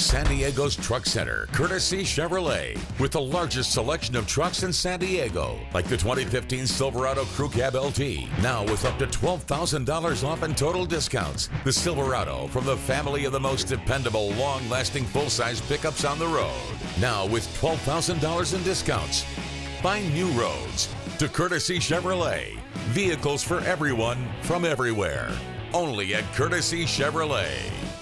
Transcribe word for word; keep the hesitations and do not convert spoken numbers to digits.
San Diego's Truck Center, courtesy Chevrolet, with the largest selection of trucks in San Diego, like the twenty fifteen Silverado Crew Cab L T, now with up to twelve thousand dollars off in total discounts. The Silverado, from the family of the most dependable, long-lasting full-size pickups on the road, now with twelve thousand dollars in discounts. Find new roads to courtesy Chevrolet. Vehicles for everyone from everywhere. Only at Courtesy Chevrolet.